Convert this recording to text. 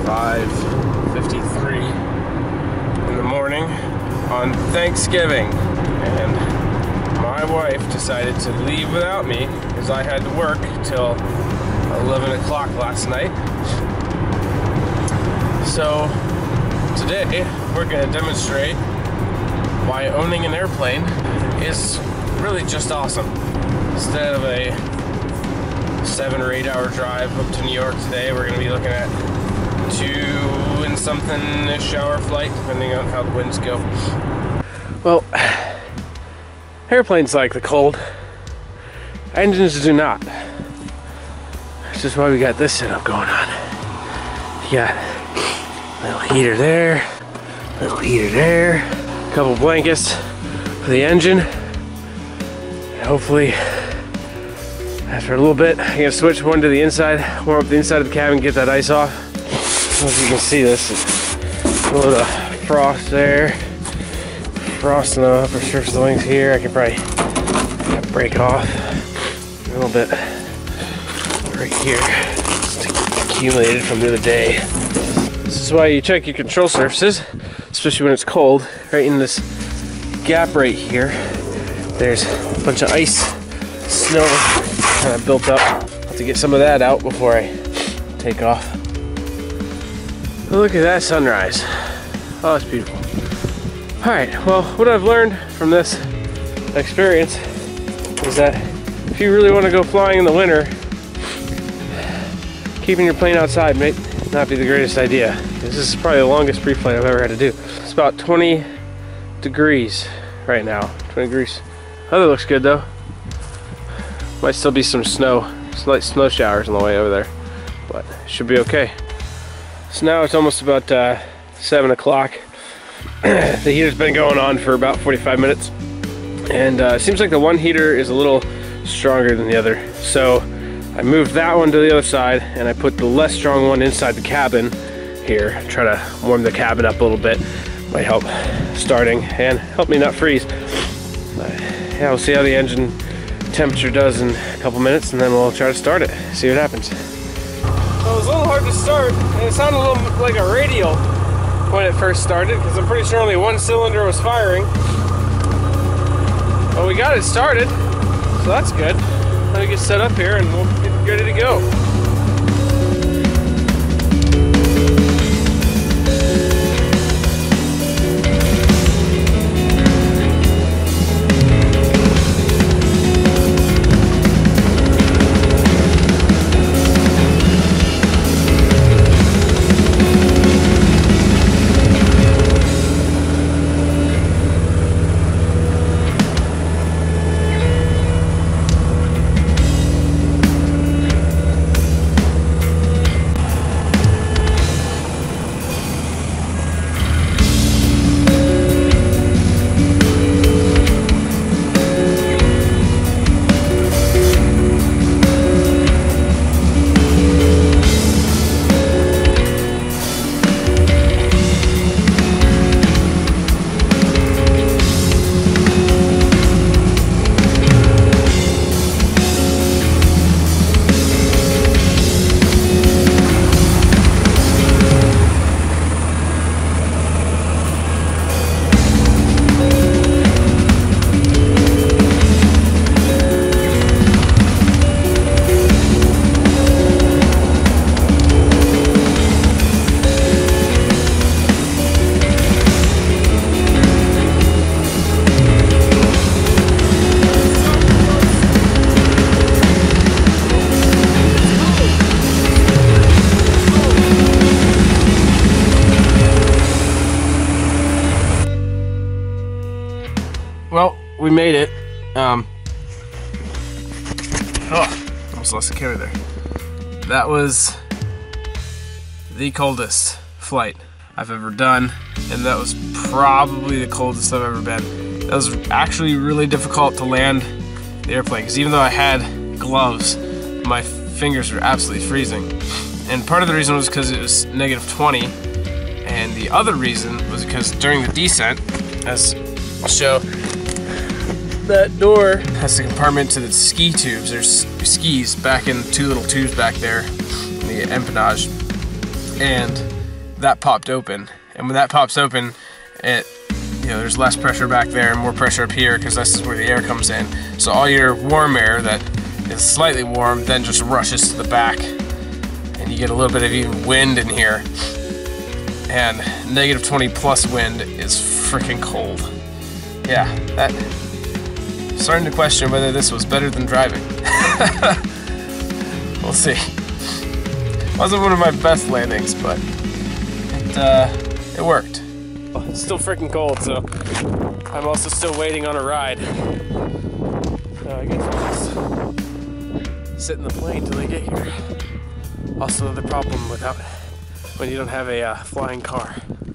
5:53 in the morning on Thanksgiving, and my wife decided to leave without me because I had to work till 11 o'clock last night. So today we're going to demonstrate why owning an airplane is really just awesome. Instead of a 7 or 8 hour drive up to New York today, we're going to be looking at 2 and something-ish hour flight, depending on how the winds go. Well, airplanes like the cold, engines do not. That's just why we got this setup going on. You got a little heater there, little heater there, a couple blankets for the engine, and hopefully after a little bit I can switch one to the inside, warm up the inside of the cabin, get that ice off. I don't know if you can see this, a little frost there, frost on the upper surface of the wings here. I can probably break off a little bit right here. It's accumulated from the other day. This is why you check your control surfaces, especially when it's cold. Right in this gap right here, there's a bunch of ice, snow kind of built up. I'll have to get some of that out before I take off. But look at that sunrise. Oh, it's beautiful. Alright, well, what I've learned from this experience is that if you really want to go flying in the winter, keeping your plane outside may not be the greatest idea. This is probably the longest pre-flight I've ever had to do. It's about 20 degrees right now. 20 degrees. Weather looks good though. Might still be some snow, slight snow showers on the way over there, but it should be okay. So now it's almost about 7 o'clock. The heater's been going on for about 45 minutes, and it seems like the one heater is a little stronger than the other. So I moved that one to the other side, and I put the less strong one inside the cabin here. Try to warm the cabin up a little bit. Might help starting and help me not freeze. Yeah, we'll see how the engine temperature does in a couple minutes, and then we'll try to start it, see what happens. Well, it was a little hard to start, and it sounded a little like a radial when it first started, because I'm pretty sure only one cylinder was firing. But we got it started, so that's good. Let me get set up here and we'll get ready to go. Well, we made it. Almost lost the camera there. That was the coldest flight I've ever done, and that was probably the coldest I've ever been. That was actually really difficult to land the airplane, because even though I had gloves, my fingers were absolutely freezing. And part of the reason was because it was -20, and the other reason was because during the descent, as I'll show, that door has a compartment to the ski tubes. There's skis back in 2 little tubes back there in the empennage. and that popped open. And when that pops open, there's less pressure back there and more pressure up here because this is where the air comes in. So all your warm air that is slightly warm then just rushes to the back, and you get a little bit of even wind in here. And negative 20 plus wind is freaking cold. Yeah, that. Starting to question whether this was better than driving. We'll see. Wasn't one of my best landings, but it worked. It's still freaking cold, so I'm also still waiting on a ride. So I guess I'll just sit in the plane till they get here. Also, the problem when you don't have a flying car.